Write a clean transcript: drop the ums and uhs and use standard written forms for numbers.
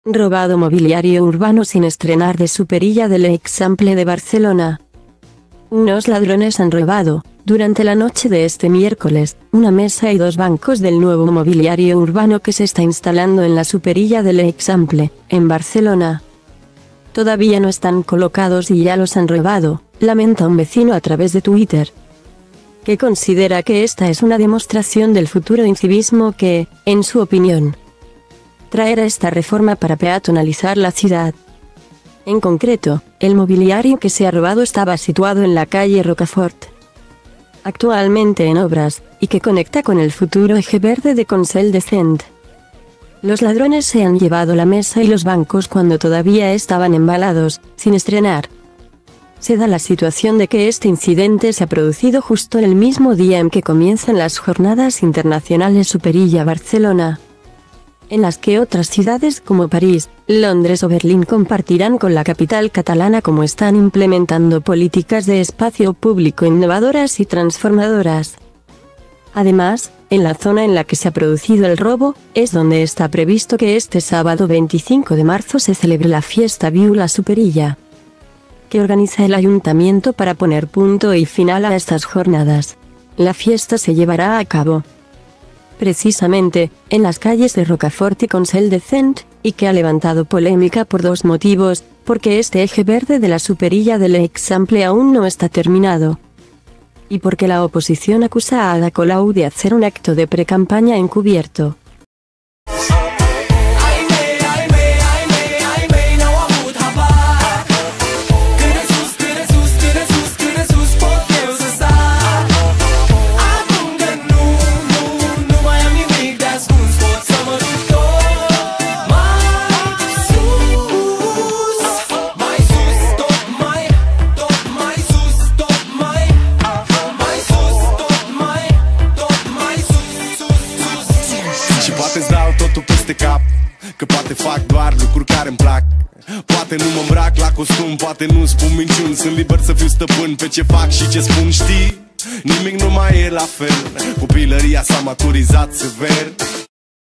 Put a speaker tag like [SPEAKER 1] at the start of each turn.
[SPEAKER 1] Robado mobiliario urbano sin estrenar de Superilla del Eixample de Barcelona. Unos ladrones han robado, durante la noche de este miércoles, una mesa y 2 bancos del nuevo mobiliario urbano que se está instalando en la Superilla del Eixample, en Barcelona. Todavía no están colocados y ya los han robado, lamenta un vecino a través de Twitter, que considera que esta es una demostración del futuro incivismo que, en su opinión, traerá esta reforma para peatonalizar la ciudad. En concreto, el mobiliario que se ha robado estaba situado en la calle Rocafort, actualmente en obras, y que conecta con el futuro eje verde de Consell de Cent. Los ladrones se han llevado la mesa y los bancos cuando todavía estaban embalados, sin estrenar. Se da la situación de que este incidente se ha producido justo en el mismo día en que comienzan las Jornadas Internacionales Superilla Barcelona, en las que otras ciudades como París, Londres o Berlín compartirán con la capital catalana cómo están implementando políticas de espacio público innovadoras y transformadoras. Además, en la zona en la que se ha producido el robo, es donde está previsto que este sábado 25 de marzo se celebre la fiesta Viu-la Superilla, que organiza el ayuntamiento para poner punto y final a estas jornadas. La fiesta se llevará a cabo precisamente en las calles de Rocafort y Consell de Cent, y que ha levantado polémica por 2 motivos: porque este eje verde de la Superilla del Eixample aún no está terminado, y porque la oposición acusa a Ada Colau de hacer un acto de precampaña encubierto.
[SPEAKER 2] Și poate-ți dau totul peste cap, că poate fac doar lucruri care îmi plac. Poate nu mă îmbrac la costum, poate nu spun minciuni. Sunt liber să fiu stăpân pe ce fac și ce spun, știi? Nimic nu mai e la fel, copilăria s-a maturizat sever.